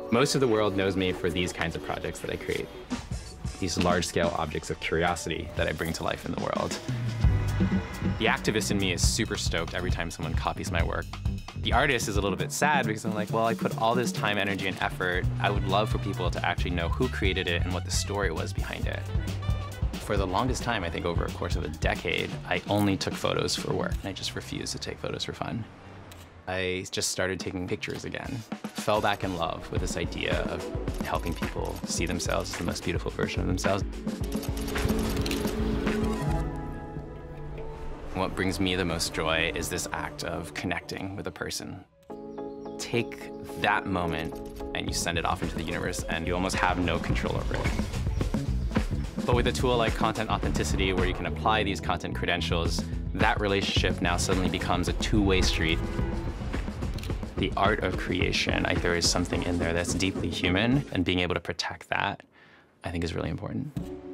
Most of the world knows me for these kinds of projects that I create. These large-scale objects of curiosity that I bring to life in the world. The activist in me is super stoked every time someone copies my work. The artist is a little bit sad because I'm like, well, I put all this time, energy, and effort. I would love for people to actually know who created it and what the story was behind it. For the longest time, I think over a course of a decade, I only took photos for work, and I just refused to take photos for fun. I just started taking pictures again. Fell back in love with this idea of helping people see themselves as the most beautiful version of themselves. What brings me the most joy is this act of connecting with a person. Take that moment and you send it off into the universe and you almost have no control over it. But with a tool like Content Authenticity, where you can apply these content credentials, that relationship now suddenly becomes a two-way street. The art of creation, I think there is something in there that's deeply human, and being able to protect that, I think is really important.